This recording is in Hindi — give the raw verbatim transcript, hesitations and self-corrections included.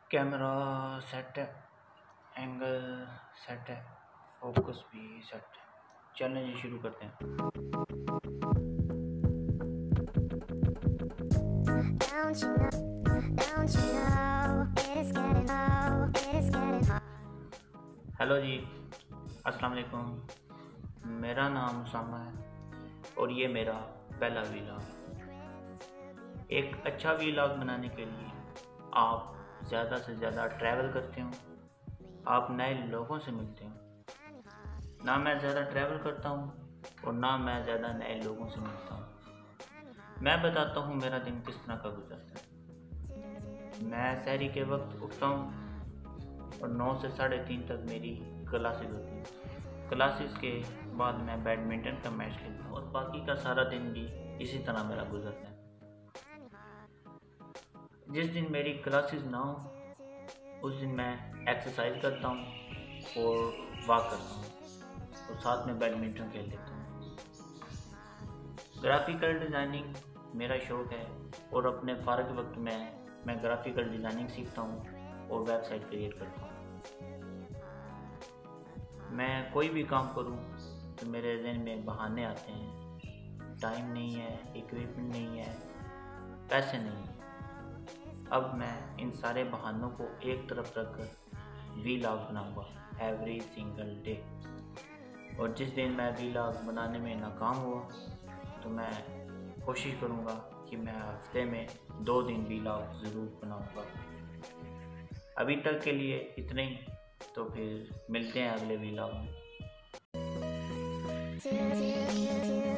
कैमरा सेट है, एंगल सेट है, फोकस भी सेट है। चलें जी, शुरू करते हैं। हेलो जी, अस्सलाम वालेकुम। मेरा नाम उसामा है और ये मेरा पहला वीलॉग। एक अच्छा वीलॉग बनाने के लिए आप ज़्यादा से ज़्यादा ट्रैवल करते हो, आप नए लोगों से मिलते हो। ना मैं ज़्यादा ट्रैवल करता हूँ और ना मैं ज़्यादा नए लोगों से मिलता हूँ। मैं बताता हूँ मेरा दिन किस तरह का गुजरता है। मैं सहरी के वक्त उठता हूँ और नौ से साढ़े तीन तक मेरी क्लासेस होती हैं। क्लासेस के बाद मैं बैडमिंटन का मैच खेलता हूँ और बाकी का सारा दिन भी इसी तरह मेरा गुजरता है। जिस दिन मेरी क्लासेस ना हो उस दिन मैं एक्सरसाइज करता हूँ और वॉक करता हूँ और साथ में बैडमिंटन खेल लेता हूँ। ग्राफिकल डिज़ाइनिंग मेरा शौक़ है और अपने फ़ारग वक्त में मैं ग्राफिकल डिज़ाइनिंग सीखता हूँ और वेबसाइट क्रिएट करता हूँ। मैं कोई भी काम करूँ तो मेरे ज़हन में बहाने आते हैं। टाइम नहीं है, इक्विपमेंट नहीं है, पैसे नहीं है। अब मैं इन सारे बहानों को एक तरफ रखकर वीलॉग बनाऊंगा एवरी सिंगल डे। और जिस दिन मैं वीलॉग बनाने में नाकाम हुआ तो मैं कोशिश करूंगा कि मैं हफ्ते में दो दिन वीलॉग ज़रूर बनाऊंगा। अभी तक के लिए इतना ही, तो फिर मिलते हैं अगले वीलॉग में।